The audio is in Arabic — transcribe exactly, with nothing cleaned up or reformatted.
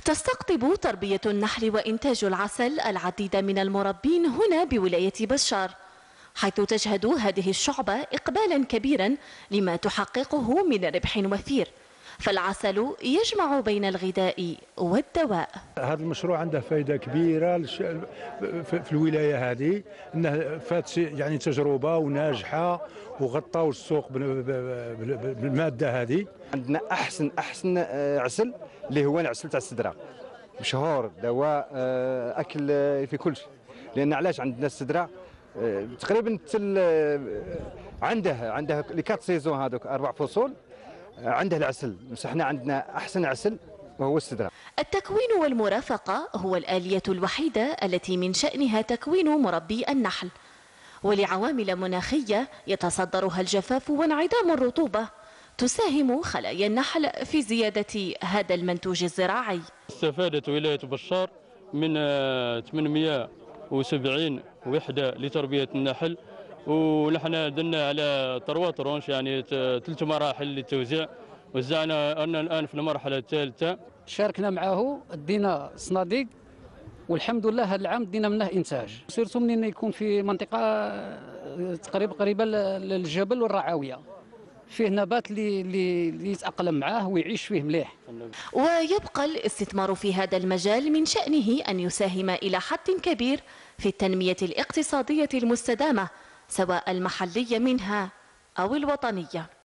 تستقطب تربية النحل وإنتاج العسل العديد من المربين هنا بولاية بشار، حيث تشهد هذه الشعبة إقبالا كبيرا لما تحققه من ربح وفير، فالعسل يجمع بين الغذاء والدواء. هذا المشروع عنده فائدة كبيرة في الولاية هذه، انه فات يعني تجربة وناجحة وغطاو السوق بالمادة هذه. عندنا احسن احسن عسل اللي هو العسل تاع السدرة، مشهور دواء اكل في كل شيء. لان علاش عندنا السدرة تقريبا عنده عنده لي كات سيزون هذوك اربع فصول عنده العسل، بس احنا عندنا احسن عسل وهو السدرة. التكوين والمرافقة هو الآلية الوحيدة التي من شأنها تكوين مربي النحل، ولعوامل مناخية يتصدرها الجفاف وانعدام الرطوبة تساهم خلايا النحل في زيادة هذا المنتوج الزراعي. استفادت ولاية بشار من ثمانمئة وسبعين وحدة لتربية النحل، ونحن درنا على ثروة ترونش يعني ثلاث مراحل للتوزيع، وزعنا أن الآن في المرحلة الثالثة. شاركنا معه دينا صناديق، والحمد لله هذا العام دينا منه انتاج، سيرتو منين يكون في منطقه تقريبا قريبه للجبل والرعاويه، فيه نبات اللي اللي يتاقلم معاه ويعيش فيه مليح. ويبقى الاستثمار في هذا المجال من شأنه أن يساهم إلى حد كبير في التنمية الاقتصادية المستدامة، سواء المحلية منها أو الوطنية.